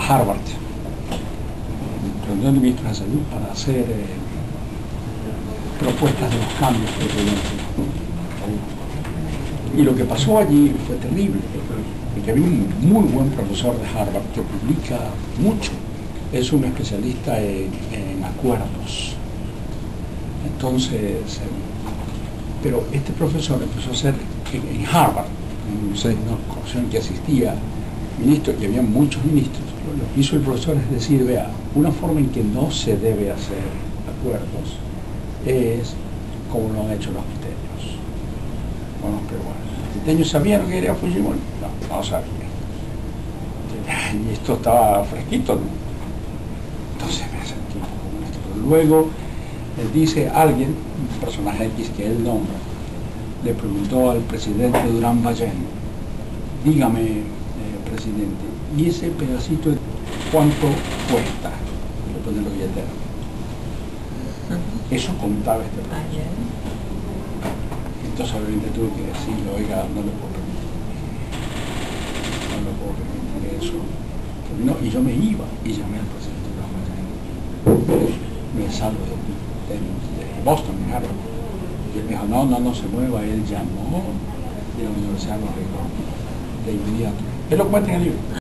Harvard, reunión de ministros de salud para hacer propuestas de los cambios que podían hacer. Y lo que pasó allí fue terrible, porque había un muy buen profesor de Harvard que publica mucho, es un especialista en acuerdos. Entonces, pero este profesor empezó a hacer en Harvard, una comisión en que asistía ministros, y había muchos ministros. Lo que hizo el profesor es decir, vea, una forma en que no se debe hacer acuerdos es como lo han hecho los quiteños con los peruanos. ¿Los quiteños sabían que era Fujimori? No sabían. Y esto estaba fresquito, ¿no? Entonces me sentí un poco molesto. Pero luego dice alguien, un personaje X que él nombra, le preguntó al presidente Durán Ballén, dígame, presidente, ¿y ese pedacito cuánto cuesta? Le ponen los billeteros. Eso contaba este profesor. Entonces obviamente tuve que decirle, oiga, no le puedo permitir eso. No, y yo me iba y llamé al presidente Durán Ballén. Me salgo de Boston, en Harvard. Y él me dijo, no se mueva. Él llamó y la universidad lo arregló de inmediato. Él lo cuenta en el libro.